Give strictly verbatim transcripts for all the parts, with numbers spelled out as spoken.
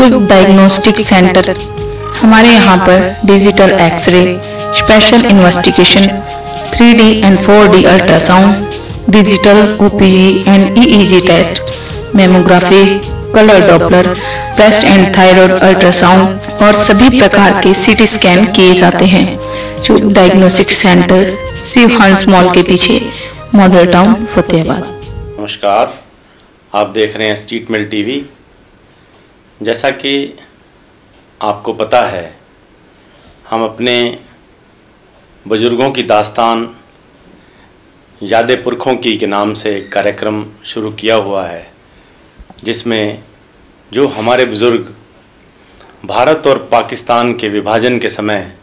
शुभ diagnostic centre. हमारे यहाँ पर digital x ray, special investigation, three D and four D ultrasound, digital OPG and EEG test, mammography, colour doppler, breast and thyroid ultrasound और सभी प्रकार के CT scan किए जाते हैं। शुभ डायग्नोस्टिक सेंटर शिव हंस मॉल के पीछे, मॉडल टाउन, फतेहाबाद। नमस्कार, आप देख रहे हैं स्ट्रीट मेल टीवी। जैसा कि आपको पता है, हम अपने बुजुर्गों की दास्तान याद पुरखों की के नाम से एक कार्यक्रम शुरू किया हुआ है, जिसमें जो हमारे बुज़ुर्ग भारत और पाकिस्तान के विभाजन के समय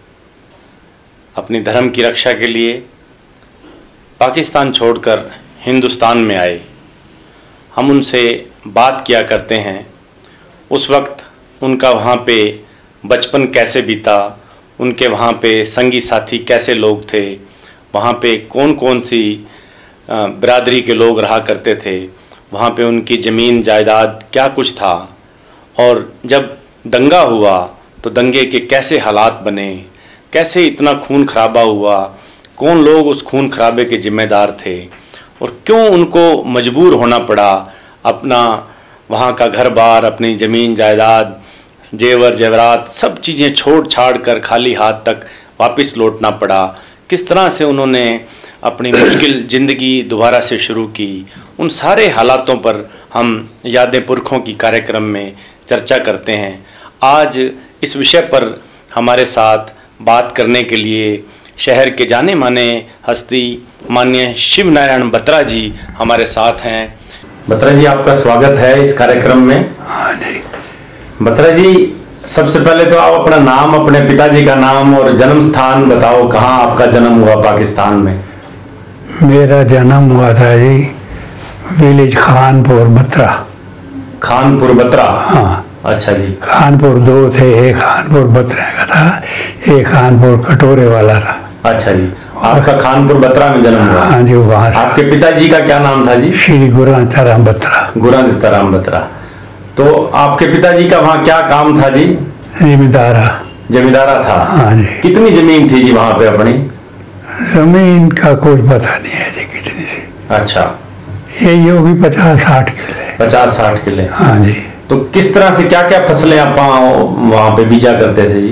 अपनी धर्म की रक्षा के लिए पाकिस्तान छोड़कर हिंदुस्तान में आए, हम उनसे बात किया करते हैं। उस वक्त उनका वहाँ पे बचपन कैसे बीता, उनके वहाँ पे संगी साथी कैसे लोग थे, वहाँ पे कौन कौन सी बिरादरी के लोग रहा करते थे, वहाँ पे उनकी ज़मीन जायदाद क्या कुछ था, और जब दंगा हुआ तो दंगे के कैसे हालात बने, कैसे इतना खून खराबा हुआ, कौन लोग उस खून खराबे के ज़िम्मेदार थे और क्यों उनको मजबूर होना पड़ा अपना वहाँ का घर बार, अपनी ज़मीन जायदाद, जेवर जेवरात सब चीज़ें छोड़ छाड़ कर खाली हाथ तक वापस लौटना पड़ा। किस तरह से उन्होंने अपनी मुश्किल ज़िंदगी दोबारा से शुरू की, उन सारे हालातों पर हम यादें पुरखों की कार्यक्रम में चर्चा करते हैं। आज इस विषय पर हमारे साथ बात करने के लिए शहर के जाने माने हस्ती माननीय शिव नारायण बत्रा जी हमारे साथ हैं। बत्रा जी, आपका स्वागत है इस कार्यक्रम में। हाँ जी। बत्रा जी, सबसे पहले तो आप अपना नाम, अपने पिताजी का नाम और जन्म स्थान बताओ, कहाँ आपका जन्म हुआ पाकिस्तान में? मेरा जन्म हुआ था जी विलेज खानपुर बत्रा। खानपुर बत्रा? हाँ। अच्छा जी। खानपुर दो थे, एक खानपुर बत्रा का था, एक खानपुर कटोरे वाला था। अच्छा जी, आपका खानपुर बत्रा में जन्म हुआ? हाँ जी, वहाँ। आपके पिताजी का क्या नाम था जी? श्री गुरांताराम बत्रा। गुरांताराम बत्रा। तो आपके पिताजी का वहाँ क्या काम था जी? जमींदारा। जमींदारा था? हाँ जी। कितनी जमीन थी जी वहाँ पे अपनी? जमीन का कोई पता नहीं है जी कितनी थी। अच्छा। यही होगी पचास साठ किले। पचास साठ किले? हाँ जी। तो किस तरह से क्या क्या फसलें आप वहाँ पे बीजा करते थे जी?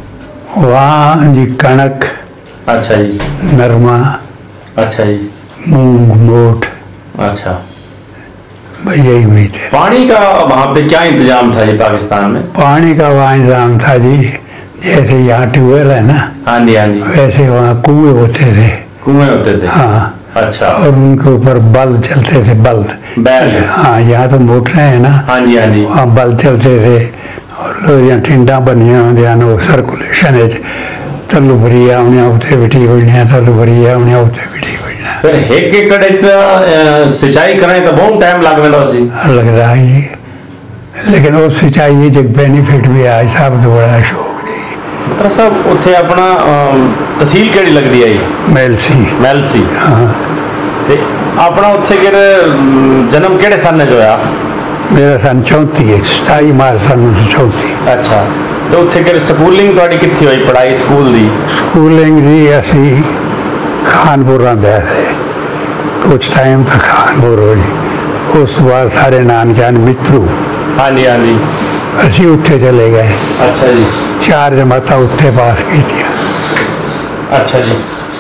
वहाँ जी कणक। अच्छा जी। नरमा। अच्छा जी। मूंग, मोट। अच्छा, भाई यही हुई थे। पानी का वहाँ पे क्या इंतजाम था जी पाकिस्तान में? पानी का वहाँ इंतजाम था जी, जैसे यहाँ ट्यूबवेल है ना, हाँ जी हाँ जी, वैसे वहाँ कुएं होते थे। कुएं होते थे? हाँ। अच्छा। और उनके ऊपर बल्ब चलते थे, बल्ब। बैल? हाँ, यहाँ तो मोटरें हैं ना। हाँ जी हाँ जी। वहाँ बल्ब चलते थे और लोग यहाँ ठिंडा बनिया होंगे, सर्कुलेशन है, तलू भरी आने उते बिठी बढ़िया, तलू भरी आने उते बिठी बढ़िया। फिर एक एकड़ सिंचाई करें तो बहुत टाइम लग रहा सी? लग रहा है, लेकिन वो सिंचाई जो बेनीफिट भी आए साहब तो बड़ा शौक जी। बत्रा साहब, उत्थे अपना तहसील केड़ी लगदी है? मैलसी। मैलसी। हाँ। ते अपना उत्थे केड़ जन्म केड़े सन च होया? मेरा सन चौंती है, सताई मार्च सन चौंती। अच्छा। तो उत्थे केड़ स्कूलिंग तुहाडी कित्थे होई, पढ़ाई स्कूल दी? स्कूलिंग जी असी खानपुर रहिंदे थे, कुछ टाइम तक खानपुर हुई, उस बाद सारे नानकियां मित्रू। हाँ जी हाँ जी। असी उत्थे चले गए। अच्छा जी। चार जमाता उत्थे पास की थी। अच्छा जी।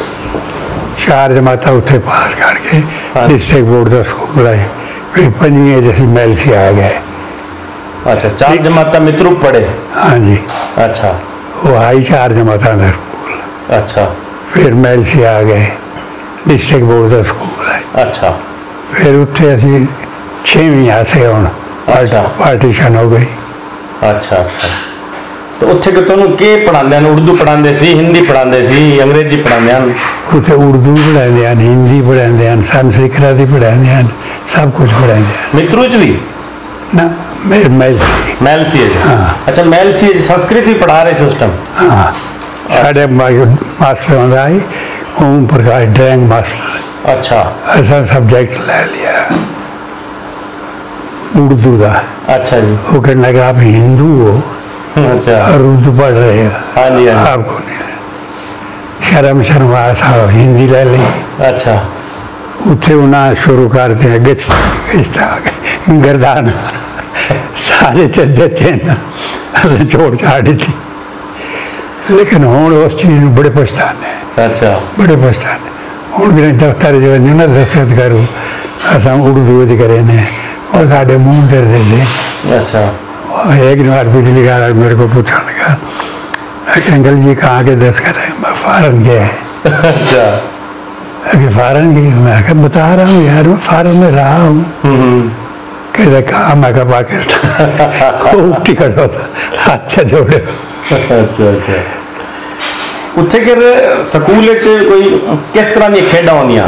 चार जमाता उत्थे पास करके हाँ। डिस्ट्रिक्ट बोर्ड का स्कूल है, फिर पंजवीं जैसी मैलसी आ गए। अच्छा, चार जमाता मित्रू पढ़े? हाँ जी। अच्छा। वो आई चार जमाता का स्कूल। अच्छा। फिर मैलसी आ गए, डिस्ट्रिक्ट बोर्ड का स्कूल है। अच्छा। फिर उत्थे असी छेवीं आसे हुण अच्छा। पार्टीशन हो गई। अच्छा अच्छा। तो उत्थे कि तुहानू के पढ़ांदे ने? उर्दू पढ़ांदे सी, हिंदी पढ़ांदे सी, अंग्रेजी पढ़ांदे हन? उत्थे उर्दू पढ़ांदे हन, हिंदी पढ़ांदे हन, संस्कृत पढ़ांदे हन, सब कुछ पढ़ांदे हन। मित्रू च भी? ना, मैलसी। मैलसी है? हाँ। अच्छा, मैलसी संस्कृत भी पढ़ा रहे थे उस टाइम? हाँ। साढ़े मास्टर होंदा है ओम प्रकाश ड्राइंग मास्टर। अच्छा। ऐसा सब्जेक्ट ले लिया। उर्दू का। अच्छा जी। वो कहने लगा आप हिंदू हो अच्छा और उर्दू पढ़ रहे हो, हाँ जी हाँ जी। आपको नहीं शर्म शर्मा साहब हिंदी ले ली। अच्छा उत्थे उन्हें शुरू करते हैं गिच गर्दान सारे चलते हैं छोड़ छाड़ दी। लेकिन हूँ उस चीज़ में बड़े पछताने। अच्छा बड़े पछताने हूँ भी दफ्तर जो ना दस्तखत करूँ अस उर्दू करे ने और साढ़े मुँह कर देते। अच्छा एक बार बिजली का मेरे को पूछने लगा अंकल जी कहाँ के दस्तखत है, मैं फॉरन गया है। अच्छा अभी फॉरन गई, मैं क्या बता रहा हूँ यार मैं फॉरन में रहा हूँ। कहते कहा, मैं क्या पाकिस्तान टिकट होता अच्छा जोड़े। अच्छा अच्छा उत्थे फिर स्कूल कोई किस तरह दी खेडा होंदियां?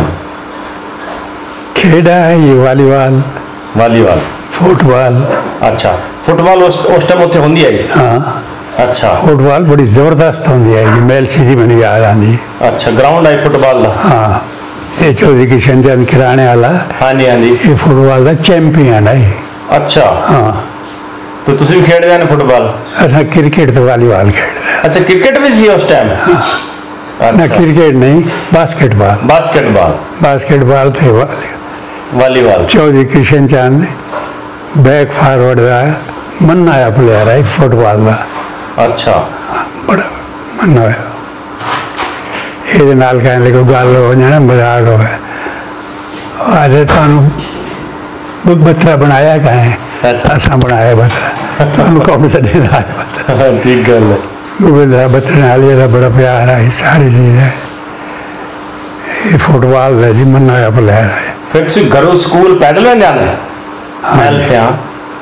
खेडा है ये वॉलीबॉल वॉलीबॉल फुटबॉल। अच्छा फुटबॉल उस उस टाइम उत्थे होंदी है? हाँ अच्छा फुटबॉल बड़ी जबरदस्त होंदी है जी, मेल सीधी बनी याद आती। अच्छा ग्राउंड है फुटबॉल का? हाँ ये चौधरी किशन चंद किराने वाला। हाँ जी हाँ जी ये फुटबॉल का चैंपियन है। अच्छा हाँ तो तुम भी खेडते हैं फुटबॉल? असा क्रिकेट तो वॉलीबॉल खेलते हैं। अच्छा क्रिकेट भी सी उस टाइम? ना क्रिकेट नहीं बास्केटबॉल। बास्केटबॉल बास्केटबॉल थे volleyball. Chaudhary Kishan Chand back forward का मन्ना आया प्लेयर है फुटबॉल का। अच्छा बड़ा मन्ना है ये नाल कहने को गल हो जाना मजाक हो अरे थानू बतरा बनाया कहें। अच्छा असा बनाया बतरा थानू कौन सा देना बतरा। ठीक गल है। गोविंदा बतरे नाल का बड़ा प्यार है सारी चीज़ है। ये फुटबॉल है जी मन्ना आया प्लेयर है। फिर तुम घरों स्कूल पैदल में जाना है? महल से? हाँ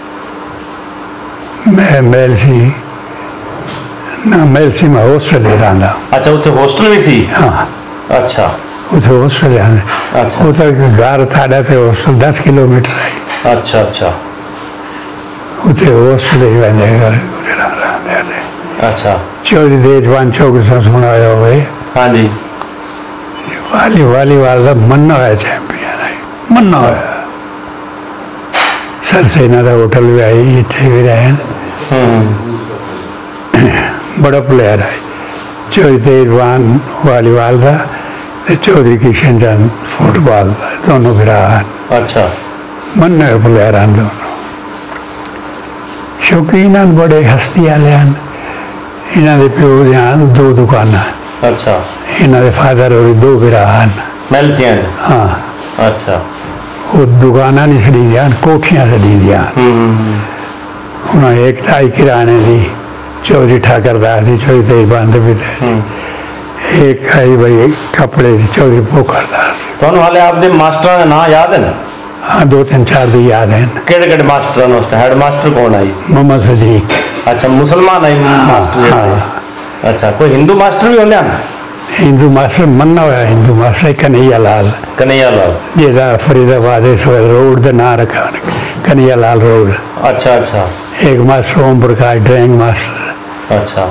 मैं मेल सी ना मेल सी मैं हॉस्टल ले रहा था। अच्छा उत्थे हॉस्टल भी सी? हाँ अच्छा उसे हॉस्टल जाने। अच्छा वो तो घर साढ़ा थे हॉस्टल दस किलोमीटर है। अच्छा अच्छा उसे हॉस्टल ही बने उसे रहा थे। अच्छा चौधरी देशवान चौक से सुनाया हुए। हाँ जी वाली वाली वाला मन्ना है चैंपियन है मन्ना है। सरसेना का होटल भी आई इतने भी रहे बड़ा प्लेयर है। चौधरी तेजवान वॉलीबॉल का चौधरी किशन चंद फुटबॉल दोनों फिरा। अच्छा मन्ने प्लेयर हैं दोनों शौकीन हैं बड़े हस्ती वाले हैं। इन्हों के प्यो दी दो दुकाना। अच्छा इन्हों के फादर और दो फिरा हैं मेलसियां? हाँ अच्छा वो दुकाना नहीं छड़ी दिया कोठियाँ छड़ी दिया। उन्होंने एक ताई किराने दी चौधरी ठाकरदास दी चौधरी तेजवान के पिता। एक आई भाई कपड़े दी चौधरी पोखरदास। तो हाले आपके मास्टर का नाम याद है? हाँ दो तीन चार दी याद हैं। केड़े केड़े मास्टर ने? उसका हेड मास्टर कौन आई? मोहम्मद सदीक। अच्छा मुसलमान आई मास्टर? हाँ अच्छा कोई हिंदू मास्टर भी होंगे? हिंदू मास्टर मन्ना हुआ हिंदू मास्टर कन्हैया लाल। कन्हैया लाल जेदा फरीदाबाद रोड का नाम रखा कन्हैया लाल रोड। अच्छा अच्छा एक master Om Prakash drawing master. अच्छा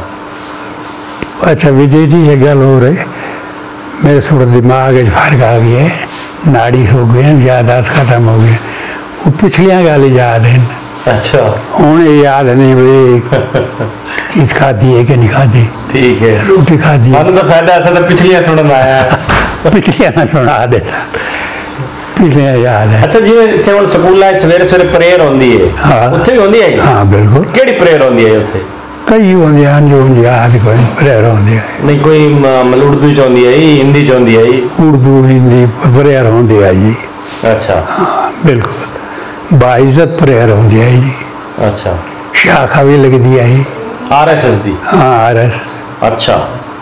अच्छा विजय जी ये गल हो रही मेरे थोड़ा दिमाग फर्क आ गया है नाड़ी हो गए यादाश्त खत्म हो गई वो पिछलियाँ गल याद हैं। अच्छा हूँ याद नहीं भाई चीज खाधी है कि नहीं खाधी। ठीक है रोटी खाधी सानू तो फायदा ऐसा तो पिछलियाँ सुनन आया पिछलियाँ ना सुना देता पिछलियाँ याद है। अच्छा जी इतने हम स्कूल सवेरे सवेरे प्रेयर होंदी है? हाँ उत्थे भी होंदी है? हाँ बिल्कुल। केड़ी प्रेयर होंदी है उत्थे? कई होंगे हैं जो याद कोई प्रेयर होंदी है। नहीं कोई मतलब उर्दू च होंदी है हिंदी च होंदी है? उर्दू हिंदी प्रेयर होंदी है जी। अच्छा हाँ बिल्कुल बाइज्जत प्रेयर होंदी है जी। अच्छा शाखा भी लगती है आर एस एस दी? हाँ आर एस। अच्छा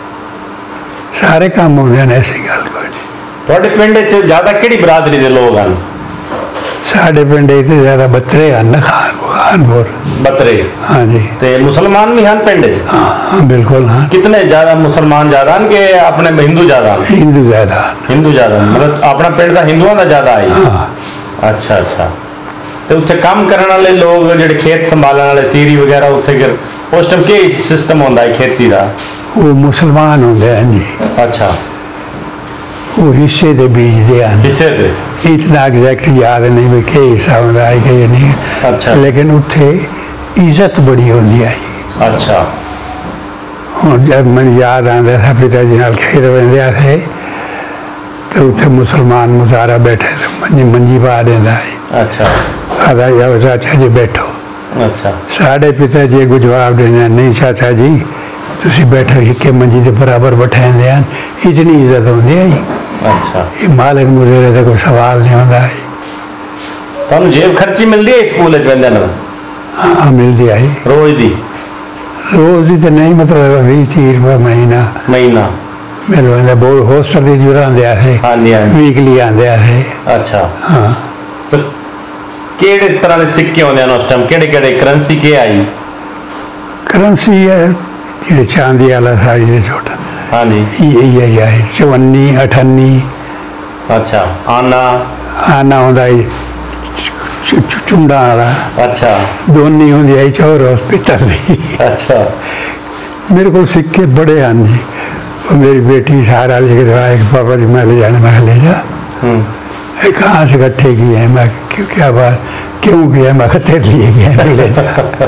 सारे काम होंगे हैं ऐसी गल कोई नहीं। थोड़े पिंड च ज्यादा केड़ी बरादरी के लोग हैं? साढ़े पिंड इतने ज्यादा बतरे हैं ना खानपुर खानपुर बतरे। हाँ जी ते मुसलमान भी हैं पिंड? हाँ हाँ बिल्कुल हाँ। कितने ज्यादा मुसलमान ज्यादा हैं कि अपने हिंदू ज्यादा? हिंदू ज्यादा। हिंदू ज्यादा मतलब अपना पिंड का हिंदुओं का ज्यादा है? हाँ अच्छा अच्छा तो उत्थे काम करने वाले लोग जो खेत संभालने वाले सीरी वगैरह उत्थे फिर उस टाइम के सिस्टम होंदा है खेती का? वो मुसलमान होंगे हैं जी। अच्छा वो हिस्से दे बीजते हैं। हिस्से दे इतना एग्जैक्ट याद नहीं भी कि हिस्सा होता है कि नहीं। अच्छा। लेकिन उत्थे इज्जत बड़ी होती आई। अच्छा। हुण जब मैंने याद आता था पिताजी नाल खेत वेंदे थे तो उत्थे मुसलमान मुसारा बैठे तो मंजी मंजी पा देंदा है। अच्छा। आदा जाओ चाचा जी बैठो। अच्छा। साढ़े पिताजी अगू जवाब देंगे नहीं चाचा जी तुसी बैठो हिके मंजी के बराबर बैठाते हैं, इतनी इज्जत होती है। अच्छा। ये मालिक मुझे का कोई सवाल नहीं होता है। तुहानू जेब खर्ची मिलती है स्कूल वेंदे ना? हाँ मिलती है रोज दी? रोज की तो नहीं, मतलब भी तीस रुपये महीना महीना मिल जाता। बहुत हॉस्टल के जुड़ा आते थे। हाँ जी हाँ। वीकली आते थे। अच्छा। हाँ। तो केड़े तरह के सिक्के होंदे हैं उस टाइम? केड़े केड़े करेंसी के आई? करेंसी है जी चांदी वाला साइज छोटा। हाँ जी। यही यही है चवन्नी अठन्नी। अच्छा। आना आना होता है चुंडा वाला। अच्छा। दोनी होंगी है चौर हॉस्पिटल की। अच्छा। मेरे को सिक्के बड़े हैं जी। और मेरी बेटी सारा लेके दवा एक पापा जी मैं ले जाने मैं ले जा। कहाँ से इकट्ठे किए हैं? मैं क्यों क्या बात क्यों किया? मैं तेरे लिए गया ले जा।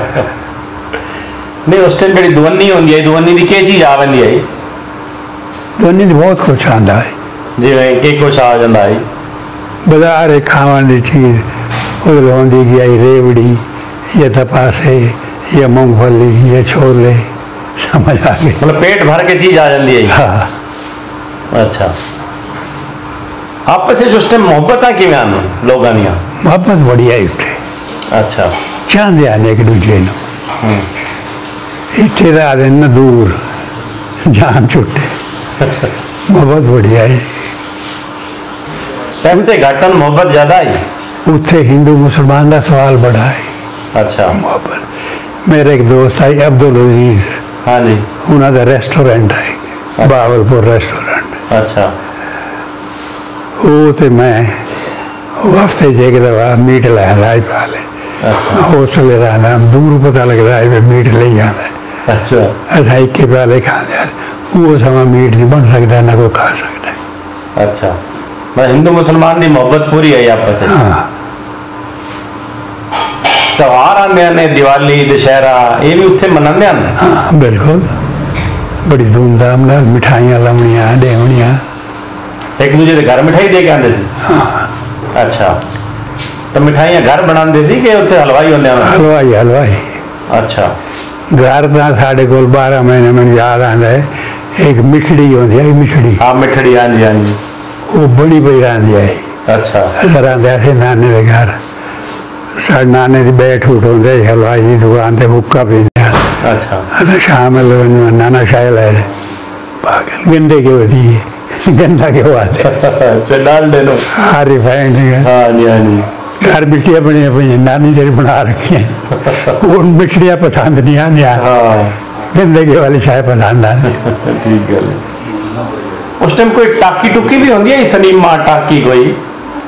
नहीं उस टाइम जी दुवन्नी होंगी है, दुवन्नी की क्या चीज़ आ रही है? दोनी तो बहुत कुछ आता है जिवें के कुछ आ जाता है बाजार है खावन की चीज़ उधर होंगी गई रेवड़ी या तपासे या मूंगफली या छोले समझ आ गई। मतलब पेट भर के चीज़ आ जाती है। हाँ। अच्छा। आपस में उस टाइम मोहब्बत कि लोगों दियां? मोहब्बत बढ़िया ही उठे। अच्छा। चाहते आने एक दूजे को। इतने रह न दूर जान छुट्टे। मोहब्बत बढ़िया है। पैसे घटन मोहब्बत ज्यादा है? उत्थे हिंदू मुसलमान का सवाल बड़ा है। अच्छा। मोहब्बत मेरे एक दोस्त है अब्दुल अजीज। हाँ जी। उन्होंने रेस्टोरेंट है बावलपुर रेस्टोरेंट। अच्छा। वो तो मैं हफ्ते च एक दफा मीट लाया आई पाले। अच्छा। हौसले रहा दूर पता लगता है मीट ले जाना। अच्छा। असा एक प्याले खाते वो समा मीट नहीं बन सकता ना कोई खा सकता। अच्छा। मैं हिंदू मुसलमान की मोहब्बत पूरी है आपस में? हाँ। त्योहार आते हैं दिवाली दशहरा ये भी उत्थे मनाते हैं? हाँ बिल्कुल बड़ी धूमधाम नाल मिठाइयां लावनियां देवनियां। एक दूजे के घर मिठाई दे के आते सी? हाँ। अच्छा। तो मिठाइयां घर बनाते सी कि उत्थे हलवाई होंदे हैं? हलवाई हलवाई। अच्छा। घर तो साढ़े को बारह महीने में याद आता है एक मिठड़ी होती है मिठड़ी। हाँ मिठड़ी। हाँ जी हाँ जी। वो बड़ी बड़ी रही है। अच्छा। असर आते थे नाने के घर। साढ़े नाने की बैठ उठ होंगे हलवाई की दुकान से हुक्का पीते। अच्छा। अगर शाम नाना शाय ले पागल गंडे के होती है गंदा के आते। अच्छा डाल नो। हाँ रिफाइंड। हाँ जी हाँ जी। घर मिठिया बनिया पे नानी तेरी बना रखी है वो मिठड़िया पसंद नहीं आती। हाँ। गंदे के वाली शाय पसंद आती। ठीक गल। उस टाइम कोई टाकी टुकी भी होंगी है सनीमा टाकी कोई?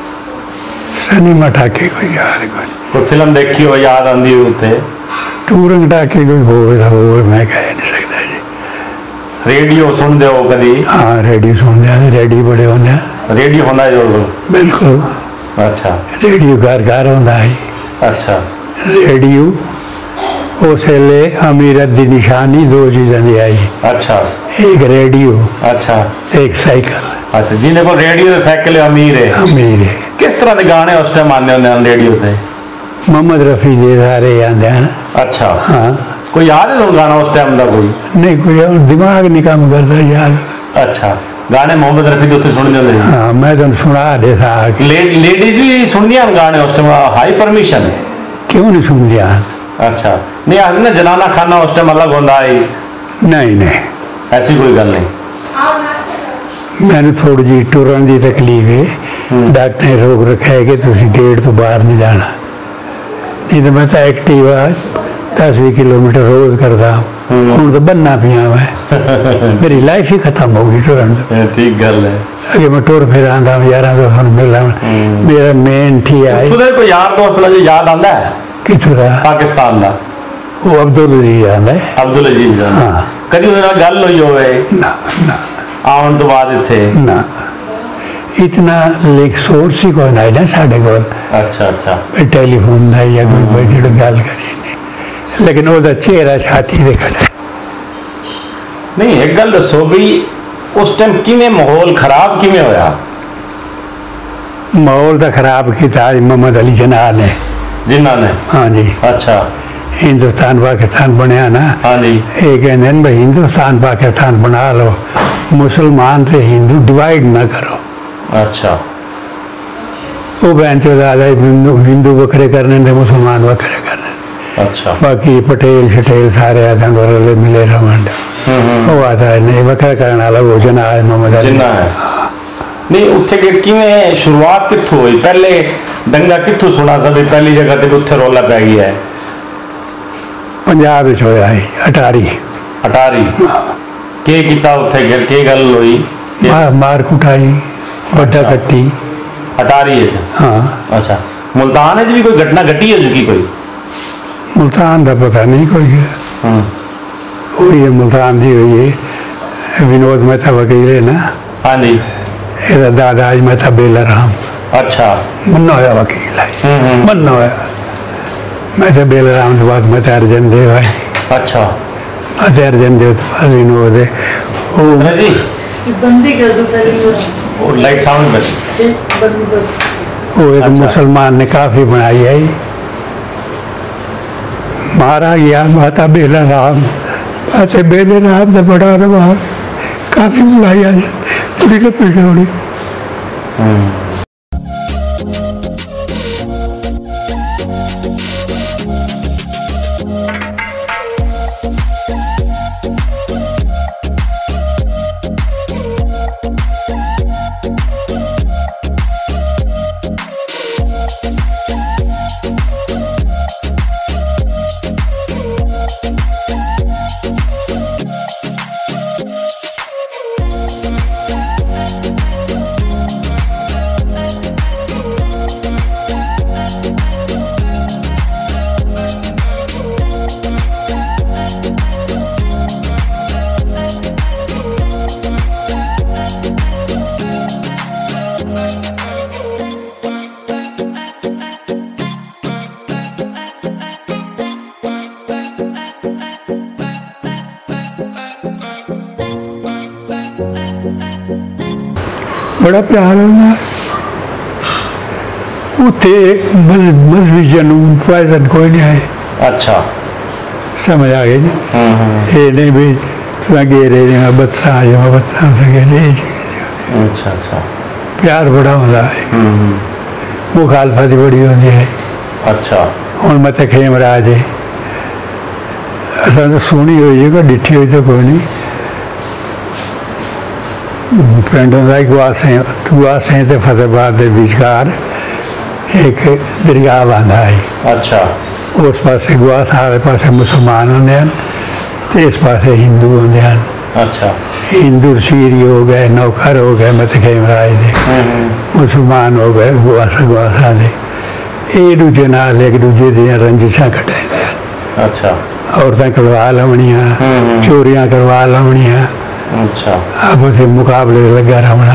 सनीमा टाकी कोई याद कोई। कोई फिल्म देखी हो याद आती हो उत्थे? टूरंग टाकी कोई हो मैं कह नहीं सकता जी। रेडियो सुनते हो कभी? हाँ रेडियो सुनते हैं। रेडियो बड़े होंगे हैं। रेडियो होना जो बिल्कुल। अच्छा। रेडियो घर घर होता है। अच्छा। रेडियो उस वेले अमीरत की निशानी दो चीज़ों की आई। अच्छा। एक रेडियो। अच्छा। एक साइकिल। अच्छा जिन्हें को रेडियो ते साइकिल अमीर है। अमीर है। किस तरह के गाने उस टाइम आते होंगे रेडियो पे? मोहम्मद रफी दे सारे आते हैं। अच्छा। हाँ। कोई याद है तुम गाना उस टाइम का कोई? नहीं कोई दिमाग नहीं काम करता याद। अच्छा। गाने मोहम्मद रफी तो सुनते होंगे? हाँ मैं तुम सुना देता। ले, लेडीज भी सुनदियां गाने उस टाइम? हाई परमिशन क्यों नहीं सुनदियां? अच्छा। नहीं आखिर ना जनाना खाना उस टाइम अलग होता है? नहीं नहीं ऐसी कोई गल नहीं। मैंने थोड़ी जी टुरन की तकलीफ है। डॉक्टर ने रोक रखा है कि तुम गेट तो बाहर नहीं जाना। नहीं तो मैं तो एक्टिव दस भी किलोमीटर रोज करता हूँ तो बनना पिया मैं मेरी लाइफ ही खत्म हो गई टुरन। ठीक गल है। अगे मैं टुर फिर आंदा यार दोस्तों मिला मेरा मेन ठीक है। कोई यार दोस्त जो याद आता है? कितों का? पाकिस्तान का। वो अब्दुल अजीज आंदा है। अब्दुल अजीज। हाँ। कभी उन्हें गल हुई हो? ना ना। आने तो बाद इत्थे? ना। इतना लेक सोर्स ही कोई नहीं ना साढ़े को। अच्छा अच्छा टेलीफोन का या कोई कोई जो गल करी नहीं, लेकिन वो चेहरा छाती दे खड़ा। नहीं एक गल दसो भी उस टाइम किवें माहौल खराब किवें होया? माहौल तो खराब किया मोहम्मद अली जिन्ना ने। जिन्ना ने? हाँ जी। अच्छा हिंदुस्तान पाकिस्तान बनया ना। हाँ जी। ये कहते हैं भाई हिंदुस्तान पाकिस्तान बना लो, मुसलमान तो हिंदू डिवाइड ना करो। अच्छा। वो बहन चौदह हिंदू हिंदू बखरे करने थे, मुसलमान बखरे करने। अच्छा। बाकी पटेल शटेल सारे आदम वाले मिले रमंड वो आता है नहीं बखरा करने वाला वो जना है मोहम्मद अली जिन्ना है। नहीं उत्थे के किवें शुरुआत कित्थों हुई? पहले दंगा कित्थों सुना सा भी पहली जगह ते उत्थे रौला पै गया है? पंजाब विच होया है अटारी। अटारी के कीता उत्थे के गल होई? मार मार कुटाई बड्डा कट्टी अटारी है। हाँ अच्छा। मुल्तान भी कोई घटना घटी है चुकी कोई? मुल्तान का पता नहीं कोई है। हुई है मुल्तान की हुई है, विनोद मेहता वकील है ना। हाँ जी। ये दादा आज मेहता बेला राम। अच्छा। मन्ना होया वकील है, मन्ना होया मेहता बेला राम के बाद मेहता अर्जन देव है। अच्छा। मेहता अर्जन देव के बाद विनोद है। बंदी कर दो पहले वो लाइट साउंड बस। वो एक अच्छा। मुसलमान ने काफी बनाई है, मारा गया माता बेला राम। अच्छा बेले राम से बड़ा रहा काफी बुलाई आज पूरी के पीछे होनी। बड़ा प्यार होना उते मजहबी जनून पॉइजन कोई नहीं आए। अच्छा समझ आ गई जी। ये नहीं भी तुम गेरे ने बत्ता जो बत्ता सके नहीं। अच्छा अच्छा प्यार बड़ा होता है, मुखालफत बड़ी होती है। अच्छा हूँ मत खेमराज है असा तो सुनी हुई है, कोई डिठी हुई तो कोई नहीं। पिंड होंदा गुआसें गुआसें ते फतेहाबाद के विचकार एक दरिया बंदा है। अच्छा उस पासे गुआस आले पासे मुसलमान होंदे हन ते इस पासे हिंदू होंदे हन। अच्छा हिंदू सीरी हो गए, नौकर हो गए मत खेमराज दे, मुसलमान हो गए गुआसा गुआसा दे। ये दूजे नाल एक दूजे दी रंजिशां कटाइंदे हन। अच्छा औरतां करवा लवणियां, चोरियां करवा लवणियां। अच्छा अब उसे मुकाबले लगा रहना।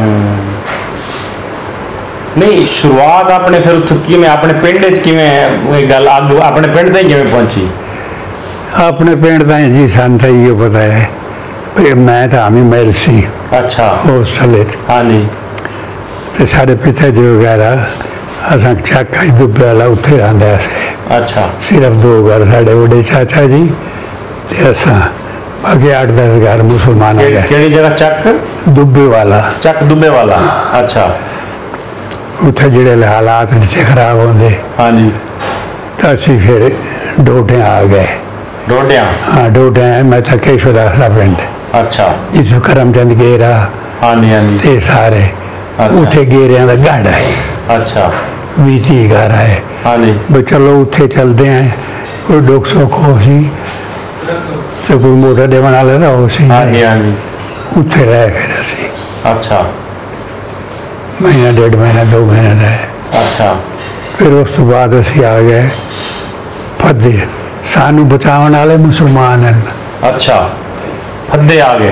नहीं शुरुआत आपने फिर उत्थों में अपने पिंड च किवें गल अग अपने पिंड ताईं किवें पहुंची? अपने पिंड ताईं जी सन तो ये पता है मैं तो आमी महल सी। अच्छा हॉस्टल। हाँ जी। तो साढ़े पिता जी वगैरह असा चक दुबे वाला उत्थे रहिंदा सी। अच्छा सिर्फ दो घर साढ़े बड़े चाचा जी ते असा बाकी आठ दस घर मुसलमान। केड़ी जगह? चक दुबे वाला। चक दुबे वाला। अच्छा उत्थे जेड़े हालात नीचे खराब होंदे। हाँ जी। तो असी फिर डोडे आ गए। डोडिया? हाँ डोडे मैं तो केशवदास का पिंड। अच्छा जिसो करमचंद गेरा। हाँ जी हाँ जी। सारे उत्थे गेरिया का गढ़ है। अच्छा भी ती घर है। हाँ जी भी चलो उत्थे चलते हैं, कोई दुख सुख हो सी तो कोई मोटर डे बना लेता हो सी। हाँ जी हाँ जी। उत्थे रहे फिर असी। अच्छा महीना डेढ़ महीना दो महीने रहे। अच्छा फिर उस तो बाद असी आ गए फद्दे, सानू बचावन वाले मुसलमान हैं। अच्छा फद्दे आ गए?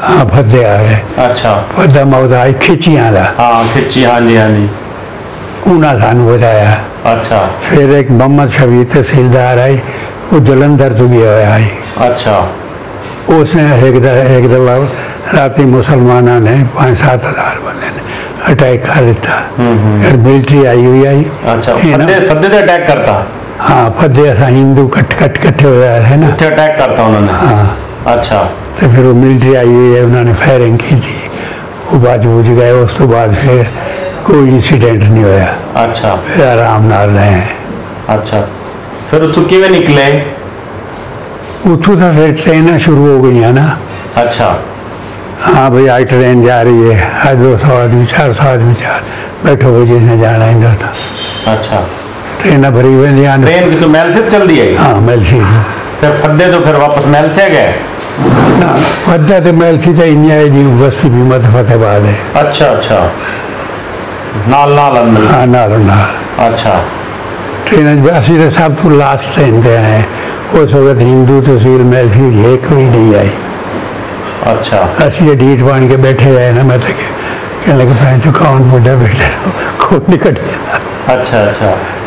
हाँ फद्दे आ गए। अच्छा फद्दा मौत आई खिचियां दा। हाँ खिची, हाँ जी हाँ जी। उन्हें सानू बताया। अच्छा फिर एक मोहम्मद शबीर तहसीलदार आई, वो जलंधर तो गया हुआ आई। अच्छा उसने एक द, एक दफा राती मुसलमानों ने पाँच सात हजार बंदे ने अटैक कर दिता। फिर मिलिट्री आई हुई आई। अच्छा फद्दे फद्दे ते अटैक करता। हाँ फद्दे असा हिंदू कट कट कट्ठे हो जाए थे ना, उत्थे अटैक करता उन्होंने। हाँ अच्छा तो फिर वो मिलिट्री आई हुई है, उन्होंने फायरिंग की थी, वो बच बुझ गए। उस तो बाद फिर कोई इंसीडेंट नहीं होया। अच्छा फिर आराम नाल रहे हैं। अच्छा फिर उत्थों किवें निकले? उतों तो फिर ट्रेन शुरू हो गई है ना। अच्छा हाँ भाई आज ट्रेन जा रही है, आज दो सौ आदमी चार सौ आदमी चार बैठो भाई जिसने जाना है इधर था। अच्छा ट्रेन भरी हुई नहीं आने। ट्रेन की तो महल से चल दी है। हाँ मेलसी फिर फद्दे तो फिर वापस महल से गए ना। फद्दा तो मेलसी तो इंडिया है जी, बस्ती भी मत फतेहाबाद है। अच्छा अच्छा नाल नाल अंदर। हाँ नाल नाल। अच्छा ट्रेन असं तो सब तो लास्ट ट्रेन से आए। उस वक्त हिंदू तहसील मेलसी एक भी नहीं आई। अच्छा असं डीट बन के बैठे रहे ना, मैं तो कहने लगे भैन चो कौन बुढ़ा बैठे कोई नहीं कट गया। अच्छा अच्छा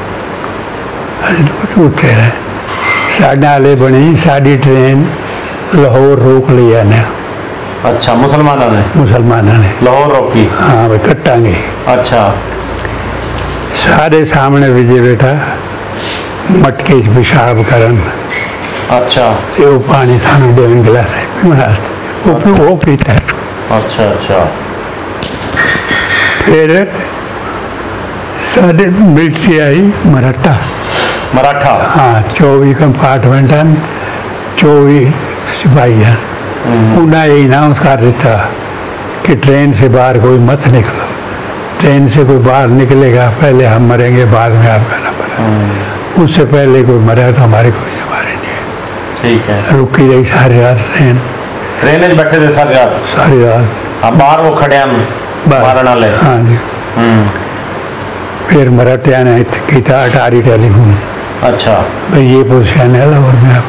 उठे रहे साढ़े आले बनी, साड़ी ट्रेन लाहौर रोक लिया ने। अच्छा मुसलमानों ने मुसलमानों ने लाहौर रोकी। हाँ भाई कट्टांगे। अच्छा सारे सामने विजय बेटा मटके च पेशाब करन। अच्छा ते वो पानी थानू देन गिलास है वो वो पीता है। अच्छा अच्छा फिर साढ़े मिलिट्री आई मराठा। मराठा हाँ चौबीस कंपार्टमेंट हैं, चौबीस सिपाही हैं। उन्हें अनाउंस कर दिता कि ट्रेन से बाहर कोई मत निकलो, ट्रेन से कोई बाहर निकलेगा पहले हम मरेंगे, बाद में आपका नंबर। उससे पहले कोई मरा तो हमारी कोई जिम्मेदारी नहीं है। ठीक है रुकी रही सारी रात ट्रेन। ट्रेन में बैठे थे सारी रात? सारी रात। हाँ बाहर वो खड़े हम मारने वाले। हाँ जी। फिर मराठिया ने किया अटारी टेलीफोन। अच्छा भाई ये पोजिशन है लाहौर में आप।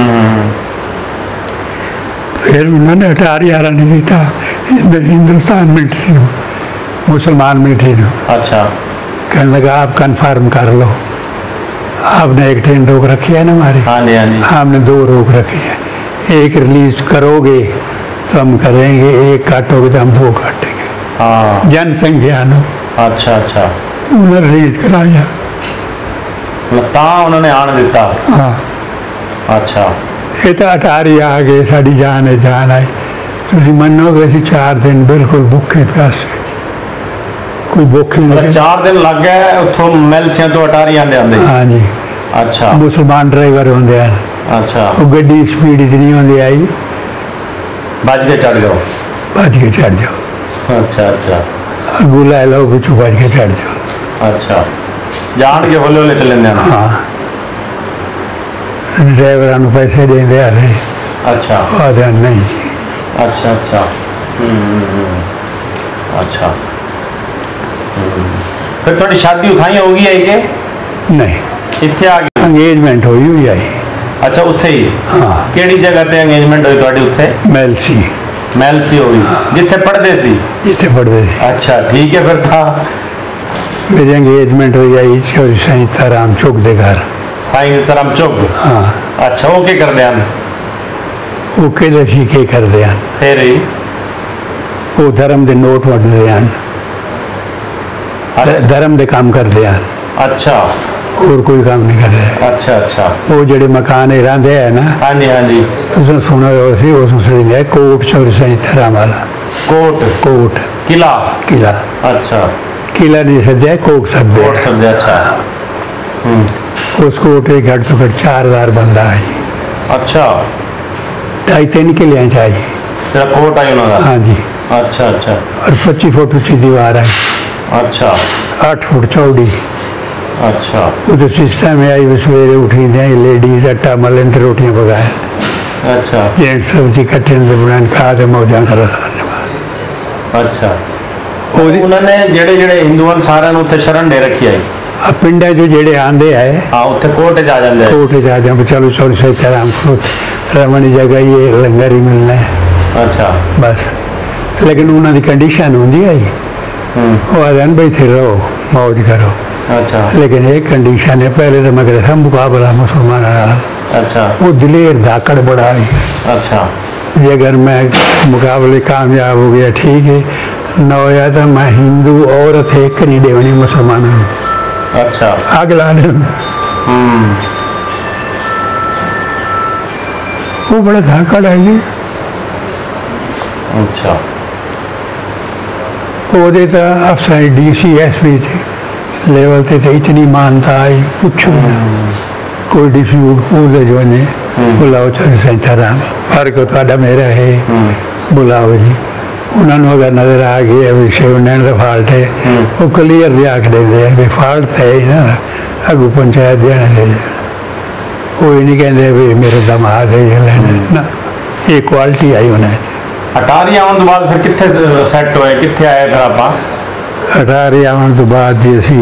फिर उन्होंने अटारी आरा नहीं किया हिंदुस्तान मिलिट्री ने, मुसलमान मिलिट्री ने। अच्छा कहने लगा आप कन्फर्म कर लो, आपने एक ट्रेन रोक रखी है ना हमारी। हाँ जी हाँ जी। हमने दो रोक रखी है, एक रिलीज करोगे तो हम करेंगे, एक काटोगे तो हम दो काटेंगे। हाँ जनसंख्या नो। अच्छा अच्छा उन्हें रिलीज कराया ता उन्होंने आने दिता। हाँ अच्छा ये तो अटारी आ गए, साड़ी जान है जान आई। तुम मनोगे असी चार दिन बिल्कुल भुखे प्यासे, कोई भुखे नहीं। चार दिन लग गए उतो मेलसिया तो अटारी आंदे आंदे। हाँ जी। अच्छा मुसलमान ड्राइवर होंगे। अच्छा वो गड्डी स्पीड इतनी होंगी आई, बज के चढ़ जाओ। बज के चढ़ जाओ। अच्छा अच्छा अगू लै लो पिछू बज के चढ़ जाओ। अच्छा जान के हौले हौले चलेंगे। हाँ ड्राइवर को पैसे देंगे आधे। अच्छा आधे नहीं। अच्छा अच्छा अच्छा फिर थोड़ी शादी उठाई होगी है कि नहीं? इत्थे आ गई अंगेजमेंट हुई हुई आई। अच्छा उत्थे ही? हाँ केड़ी जगह ते अंगेजमेंट हुई थोड़ी उत्थे? मेलसी। मेलसी होगी जिथे पढ़ते सी? जिथे पढ़ते सी। अच्छा ठीक है फिर था मेरी अंगेजमेंट हुई आई चौधरी साईं सीताराम चौक के घर। साईं सीताराम चौक? हाँ। अच्छा वो क्या कर दिया? वो कहते सी के कर दिया फिर ही वो धर्म के नोट वट दिया, धर्म के काम कर दिया। अच्छा और कोई काम नहीं कर रहे। अच्छा अच्छा वो जेडे मकान रहते हैं ना। हाँ जी हाँ जी। तुम सुना हो कोट चौधरी साईं सीताराम वाला। कोट कोट किला किला। अच्छा किला नहीं सद्या कोट सद्या। कोट सद्या। अच्छा उस कोट के घट तो घट चार हजार बंदा है। अच्छा ढाई तीन किले चाहिए तेरा कोट आई उन्होंने? हाँ जी। अच्छा अच्छा और पच्चीस फुट ऊंची दीवार है। अच्छा आठ फुट चौड़ी। अच्छा वो तो सिस्टम है आई सवेरे उठी दे लेडीज आटा मलन तो रोटियां पकाए। अच्छा जेंट्स सब्जी कट्टे बना खा के मौजा कर। अच्छा उन्होंने जेड़े जेड़े हिंदू सारे उत्थे शरण दे रखी है। पिंडा जो जेड़े आंदे है हाँ उत्थे कोट जा जाते कोट जा जाते चलो चौधरी साईं सीताराम रमन जगह ये लंगर ही मिलना है। अच्छा बस। लेकिन उन्होंने कंडीशन होंगी है वो आदन भाई थे रहो मौज करो। अच्छा लेकिन एक कंडीशन है, पहले तो मैं कहता था मुकाबला मुसलमान। अच्छा वो दिलेर धाकड़ बड़ा है। अच्छा ये अगर मैं मुकाबले कामयाब हो गया ठीक है, न होया तो मैं हिंदू औरत एक नहीं देवनी मुसलमानों। अच्छा अगला वो बड़ा धाकड़ है जी। अच्छा वो तो अफसर डी सी एस पी थे लेवल ते तो इतनी मानता आई कुछ ना कोई डिस्प्यूट पूरे जो ने बुलाओ चल सीताराम फर्क तो मेरा है बुलाओ जी। उन्होंने अगर नजर आ गई अभी शिव नैन का फॉल्ट है वो क्लियर भी आख देते हैं भी फॉल्ट है ही ना अगू पंचायत देने दे। वो ही नहीं कहते भी मेरे दमाद है ये लेने ना, ये क्वालिटी आई उन्हें। अटारी आने तो बाद फिर कितने सेट होए, कितने आए फिर आप? अटारी आने तो बाद जी असी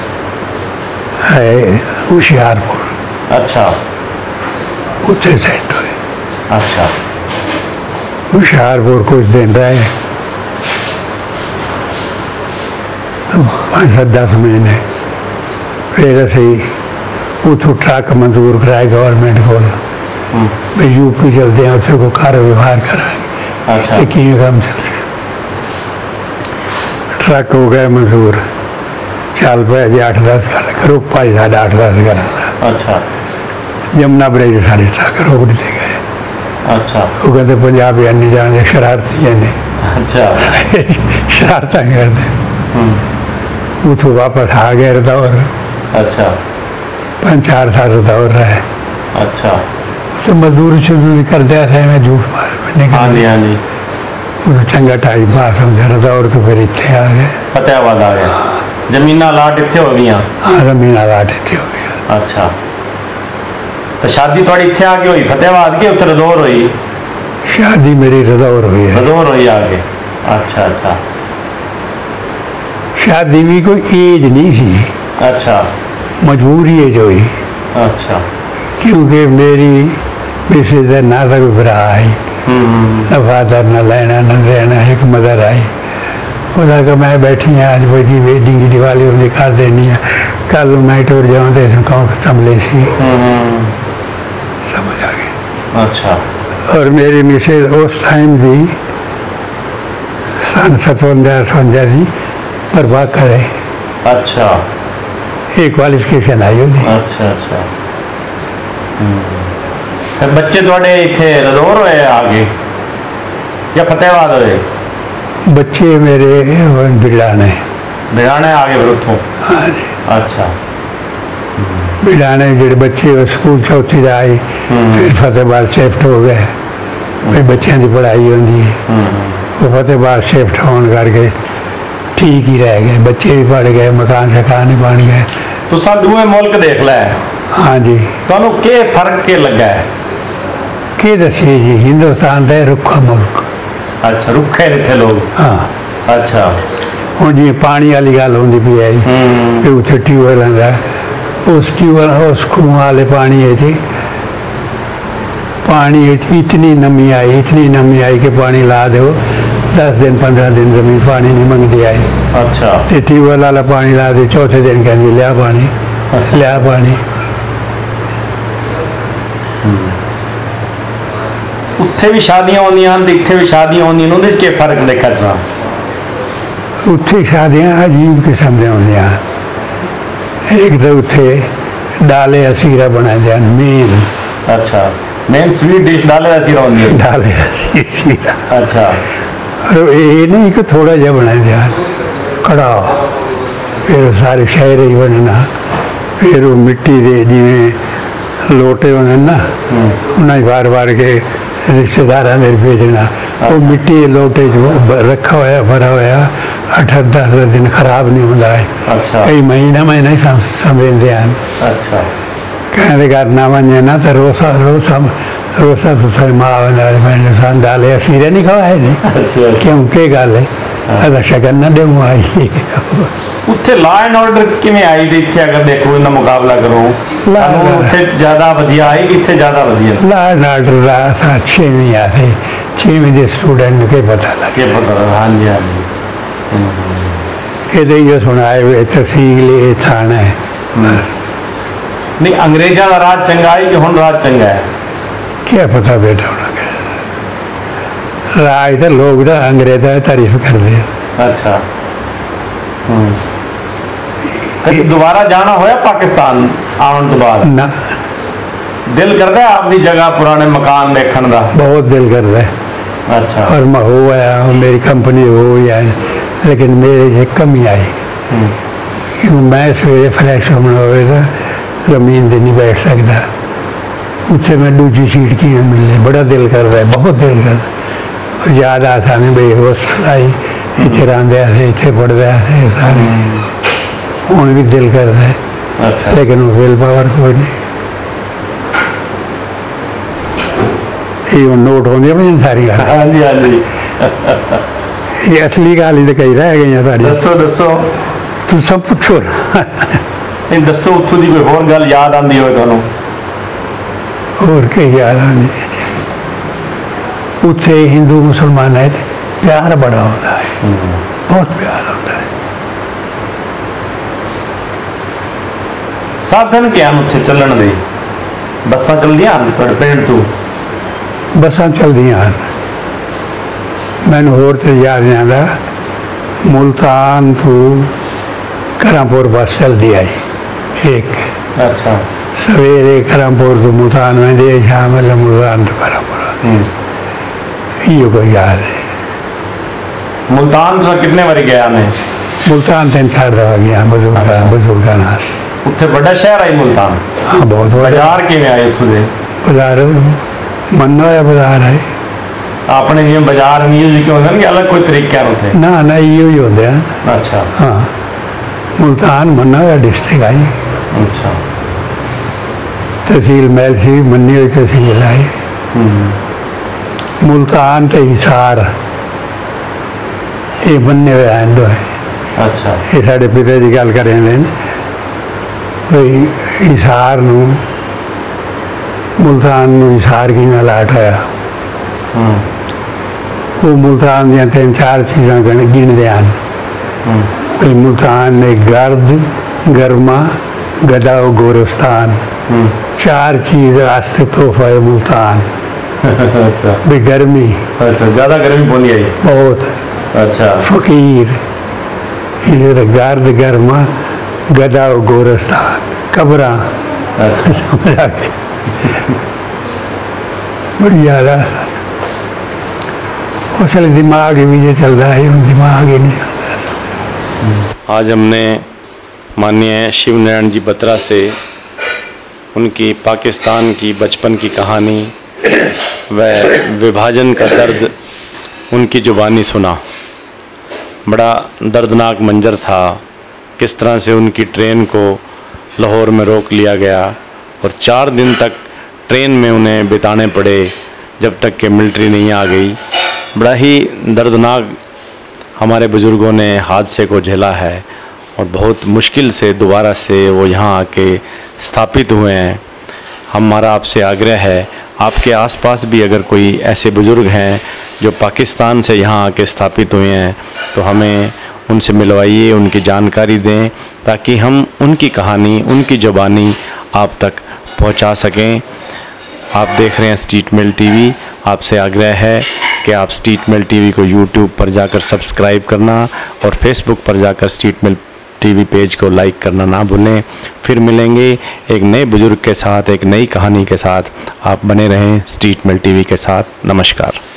आए हुशियारपुर। अच्छा उत्थे सेट हुए। अच्छा हुशियारपुर कुछ दिन रहे, पाँच सात दस महीने। फिर असी उतो ट्रक मंजूर कराए गवर्नमेंट को भाई यूपी चलते हैं उत्थे को कार व्यवहार कराएंगे। अच्छा की काम चल रहा ट्रक हो गए मंजूर चल पे जी अठ दस ग्रुप भाई साढ़े अठ दस घर। अच्छा यमुना ब्रिज साढ़े ट्रक रोक दिते गए। अच्छा वो कहते पंजाब नहीं जाने शरारती है नहीं। अच्छा शरारत करते उतो वापस आ गए रदौर। अच्छा पाँच चार साल रदौर रहे। अच्छा तो मजदूरी शजूरी कर दिया था मैं झूठ मार हाँ जी हाँ जी वो चंगा टाइम पास हो गया रदौर तो फिर इतने आ गए फतेहाबाद आ गए। जमीना लाट इतने हो गई? हाँ जमीना लाट इतने हो गया। अच्छा तो शादी थोड़ी इतने आके हुई फतेहाबाद की उत्तर रदौर हुई? शादी मेरी रदौर हुई है। रदौर हुई आगे। अच्छा अच्छा शादी भी कोई एज नहीं थी। अच्छा मजबूरी है जो ही। अच्छा क्योंकि मेरी मिसेज ना तो कोई भरा आई न फादर न लेना न देना, एक मदर आई। उसका कि मैं बैठी हैं आज बजी वेडिंग की दिवाली उन्हें कर देनी है, कल मैं टूर जाऊँ तो इसमें कहूँ संभले सी समझ आ गई। अच्छा और मेरी मिसेज उस टाइम दी सन सतवंजा अठवंजा दी पर बात करे। अच्छा ये क्वालिफिकेशन आई होगी। अच्छा अच्छा फिर बच्चे थोड़े इतने रदौर होए आगे या फतेहाबाद होए? बच्चे मेरे बिड़ाने बिड़ाने आगे फिर उतों? हाँ जी। अच्छा बिड़ाने जो बच्चे स्कूल चौथी आए फिर फतेहाबाद शिफ्ट हो गए। फिर बच्चों की पढ़ाई होती है वो फतेहाबाद शिफ्ट होने करके ठीक ही रह गए, बच्चे भी पढ़ गए, मकान शकान ही बन गए। तो सा दूए मुल्क देख लै। हाँ जी तो के फर्क के लगा है के दसिए जी? हिंदुस्तान का रुखा मुल्क। अच्छा रुखे इतने लोग? हाँ अच्छा हूँ जी पानी वाली गल होंगी पी आई भी उत्थे ट्यूबवेल आंदा उस ट्यूबवेल उस खूह वाले पानी है जी पानी इतनी नमी आई इतनी नमी आई कि पानी ला दो दस दिन पंद्रह दिन जमीन पानी नहीं मंगती आई। अच्छा तो ट्यूबवेल वाला पानी ला दे चौथे दिन कहती लिया पानी लिया पानी। उत्थे भी शादियां होंदियां हैं इत्थे भी शादियां होंदियां हैं, उन्हें क्या फर्क देखा जा? उत्थे शादियां अजीब किस्म दी होंदियां। एक तो उत्थे डाले असीरा बनाते हैं मेन। अच्छा मेन स्वीट डिश डाले असीरा होंदी है? डाले असीरा। अच्छा और ये नहीं कि थोड़ा जहा बनाते हैं कड़ा फिर सारे शहर ही बनना फिर वो मिट्टी के जिमें लोटे होंगे ना उन्हें बार बार के रिश्तेदार ने भेजना। वो मिट्टी के लोटे जो रखा होया भरा होया अठ अठ दस दिन खराब नहीं होता है। अच्छा कई महीना महीना ही समझते हैं। अच्छा कहते घर ना वजे ना तो रोसा रोसा रोसा तुसा माँ मैंने सान डाले असीरे नहीं खवाए नहीं। अच्छा क्यों के गल है अगर शगन ना दे आई उत्थे लॉ एंड ऑर्डर किवें आई ते इत्थे अगर देखो इनका मुकाबला करो उत्थे ज्यादा वधिया आई कि इत्थे ज्यादा वधिया? लॉ एंड ऑर्डर दा अच्छे नहीं आते छेवीं के स्टूडेंट के पता लग के पता लगा। हाँ जी हाँ जी। ये यो सुनाए हुए तहसील ये थाना है। नहीं अंग्रेजा का राज चंगा है कि हुण राज चंगा है? क्या पता बेटा उन्होंने राज तो लोग तो अंग्रेजा तारीफ करते हैं। अच्छा कभी दोबारा जाना होया पाकिस्तान आने तो बाद? ना दिल करता है अपनी जगह पुराने मकान देखने का? बहुत दिल करता है। अच्छा। और मैं हो आया मेरी कंपनी हो जाए लेकिन मेरे ये कमी आई क्योंकि मैं सवेरे फ्रैश होना होगा जमीन से नहीं बैठ सकता उससे मैं दूसरी सीट की मिलने बड़ा दिल करता है बहुत दिल करता और याद आता नहीं भाई हॉस्टल आई इतने रहा इतने पढ़ता है सारे हूँ भी दिल करता है। अच्छा। लेकिन विल पावर कोई नहीं ये नोट होंगे भाई सारी गल। हाँ जी हाँ जी। ये असली गल ही तो कई रह गई सारी। दसो दसो तू सब पुछो नहीं दसो उत्थों की कोई होर गल याद आती हो तुहानू? और कई याद आती उत्थे हिंदू मुसलमान है प्यार बड़ा होता है बहुत प्यार होता है। साधन क्या उत्थे चलन दे? बसां चलदियां तुहाडे पिंड तो? बसां चलदियां मैनू होर तो याद नहीं आता मुल्तान तो करमपुर बस चलती आई एक। अच्छा। सवेरे करमपुर तो मुल्तान में दे शाम वेले मुल्तान तो करमपुर ये कोई याद है। मुल्तान से कितने बारी गया मैं? मुल्तान तीन चार दफा गया बुजुर्ग बुजुर्गों नाल। उत्थे बड़ा शहर आई मुल्तान? हाँ बहुत बड़ा। बाजार किवें आए उत्थों दे? बाजार मन्ना होया बाजार है अपने जिवें बाजार नहीं जी क्यों होंदे अलग कोई तरीके होते? ना ना इहो ही होंदे हैं। अच्छा। हाँ मुल्तान मन्ना होया डिस्ट्रिक्ट आई। अच्छा। तहसील महल सी मन्नी हुई तहसील आई। मुल्तान तो हिसार ये बन्ने हुए हैं दो है। अच्छा। ये साढ़े पिता जी गल करें हिसार नू मुल्तान नू हिसार की लाट आया वो मुल्तान दियां तीन चार चीज़ां गिनदे हैं भाई मुल्तान ने गर्द गरमा गदा और गोरस्तान चार चीज़ आस्ते तोहफा है मुल्तान। अच्छा। भाई गर्मी। अच्छा ज़्यादा गर्मी पौनी आई? बहुत। अच्छा। फकीर इधर गर्द गरमा गदा और गोरस्तान कब्र। अच्छा। समझ आ गई बड़ी याद आ उसले दिमाग भी ये चलता है दिमाग ही नहीं चलता। आज हमने माननीय शिव नारायण जी बत्रा से उनकी पाकिस्तान की बचपन की कहानी व विभाजन का दर्द उनकी ज़ुबानी सुना। बड़ा दर्दनाक मंजर था किस तरह से उनकी ट्रेन को लाहौर में रोक लिया गया और चार दिन तक ट्रेन में उन्हें बिताने पड़े जब तक कि मिलिट्री नहीं आ गई। बड़ा ही दर्दनाक हमारे बुज़ुर्गों ने हादसे को झेला है और बहुत मुश्किल से दोबारा से वो यहाँ आके स्थापित हुए हैं। हमारा आपसे आग्रह है आपके आसपास भी अगर कोई ऐसे बुज़ुर्ग हैं जो पाकिस्तान से यहाँ आके स्थापित हुए हैं तो हमें उनसे मिलवाइए उनकी जानकारी दें ताकि हम उनकी कहानी उनकी ज़ुबानी आप तक पहुँचा सकें। आप देख रहे हैं स्ट्रीट मेल टीवी। आपसे आग्रह है कि आप स्ट्रीट मेल टीवी को यूट्यूब पर जाकर सब्सक्राइब करना और फेसबुक पर जाकर स्ट्रीट मेल टीवी पेज को लाइक करना ना भूलें। फिर मिलेंगे एक नए बुजुर्ग के साथ एक नई कहानी के साथ। आप बने रहें स्ट्रीट मेल टीवी के साथ। नमस्कार।